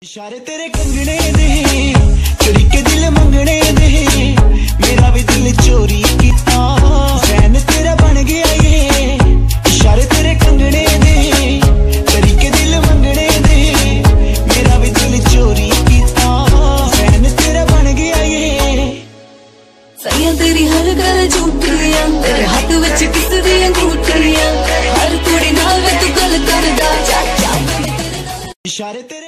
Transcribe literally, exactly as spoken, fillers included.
इशारे तेरे कंगने दे चोरी के दिल मंगने दे मेरा भी दिल चोरी किया फैन तेरा बन गया ये इशारे तेरे कंगने दे चोरी के दिल मंगने दे मेरा भी दिल चोरी किया फैन तेरा बन गया ये सैया तेरी हर गल झूठियां तेरे हाथ विच किस दी अंगूठियां हर कुड़ी नाल वे तू गल करदा इशारे तेरे